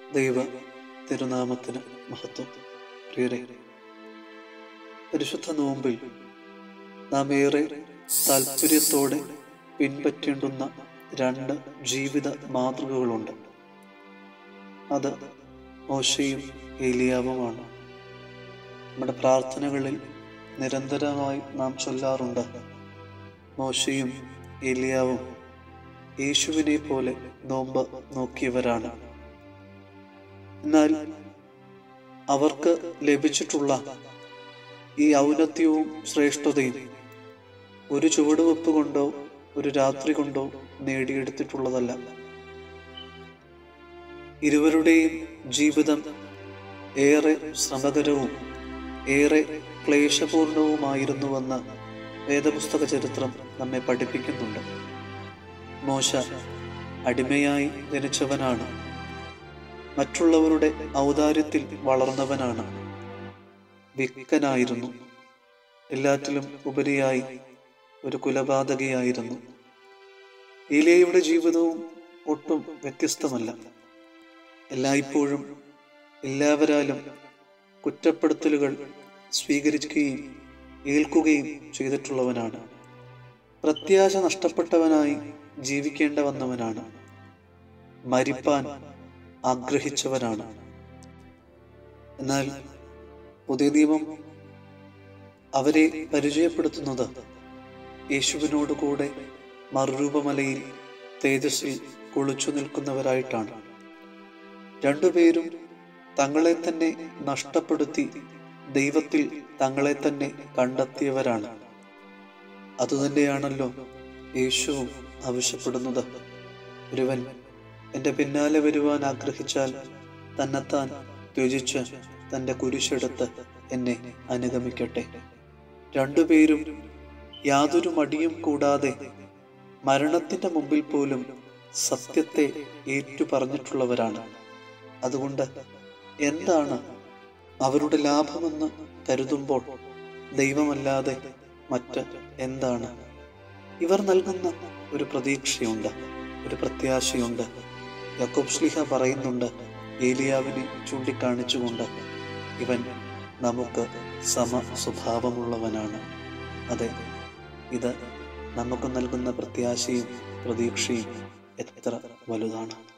ദൈവ തിരുനാമത്തിന് മഹത്വം. പ്രിയരെ, പരിശുദ്ധ നോമ്പിൽ നാം ഏറെ താല്പര്യത്തോടെ പിൻപറ്റേണ്ടുന്ന രണ്ട് ജീവിത മാതൃകകളുണ്ട്. അത് മോശയും ഏലിയാവുമാണ്. നമ്മുടെ പ്രാർത്ഥനകളിൽ നിരന്തരമായി നാം ചൊല്ലാറുണ്ട്, മോശയും ഏലിയാവും യേശുവിനെ പോലെ നോമ്പ് നോക്കിയവരാണ്. എന്നാൽ അവർക്ക് ലഭിച്ചിട്ടുള്ള ഈ ഔന്നത്യവും ശ്രേഷ്ഠതയും ഒരു ചുവടുവെപ്പ് കൊണ്ടോ ഒരു രാത്രി കൊണ്ടോ നേടിയെടുത്തിട്ടുള്ളതല്ല. ഇരുവരുടെയും ജീവിതം ഏറെ ശ്രമകരവും ഏറെ ക്ലേശപൂർണവുമായിരുന്നുവെന്ന് വേദപുസ്തക ചരിത്രം നമ്മെ പഠിപ്പിക്കുന്നുണ്ട്. മോശ അടിമയായി ജനിച്ചവനാണ്. മറ്റുള്ളവരുടെ ഔദാര്യത്തിൽ വളർന്നവനാണ്. വിക്കനായിരുന്നു. എല്ലാറ്റിലും ഉപരിയായി ഒരു കുലപാതകയായിരുന്നു. ഏലിയായുടെ ജീവിതവും ഒട്ടും വ്യത്യസ്തമല്ല. എല്ലായ്പ്പോഴും എല്ലാവരാലും കുറ്റപ്പെടുത്തലുകൾ സ്വീകരിക്കുകയും ഏൽക്കുകയും ചെയ്തിട്ടുള്ളവനാണ്. പ്രത്യാശ നഷ്ടപ്പെട്ടവനായി ജീവിക്കേണ്ട വന്നവനാണ്. മരിപ്പാൻ ആഗ്രഹിച്ചവനാണ്. എന്നാൽ പുതിയ നിയമം അവരെ പരിചയപ്പെടുത്തുന്നത് യേശുവിനോട് കൂടെ മറുരൂപമലയിൽ തേജസ്സിൽ കുളിച്ചു നിൽക്കുന്നവരായിട്ടാണ്. രണ്ടുപേരും തങ്ങളെ തന്നെ നഷ്ടപ്പെടുത്തി ദൈവത്തിൽ തങ്ങളെ തന്നെ കണ്ടെത്തിയവരാണ്. അതുതന്നെയാണല്ലോ യേശുവും ആവശ്യപ്പെടുന്നത്. ഒരുവൻ എൻ്റെ പിന്നാലെ വരുവാൻ ആഗ്രഹിച്ചാൽ തന്നെത്താൻ ത്യജിച്ച് തൻ്റെ കുരിശെടുത്ത് എന്നെ അനുഗമിക്കട്ടെ. രണ്ടുപേരും യാതൊരു മടിയും കൂടാതെ മരണത്തിൻ്റെ മുമ്പിൽ പോലും സത്യത്തെ ഏറ്റുപറഞ്ഞിട്ടുള്ളവരാണ്. അതുകൊണ്ട് എന്താണ് അവരുടെ ലാഭമെന്ന് കരുതുമ്പോൾ ദൈവമല്ലാതെ മറ്റ് എന്താണ്? ഇവർ നൽകുന്ന ഒരു പ്രതീക്ഷയുണ്ട്, ഒരു പ്രത്യാശയുണ്ട്. യാക്കോബ് ശ്ലീഹ പറയുന്നുണ്ട്, ഏലിയാവിനെ ചൂണ്ടിക്കാണിച്ചുകൊണ്ട്, ഇവൻ നമുക്ക് സമ സ്വഭാവമുള്ളവനാണ്. അതെ, ഇത് നമുക്ക് നൽകുന്ന പ്രത്യാശയും പ്രതീക്ഷയും എത്ര വലുതാണ്.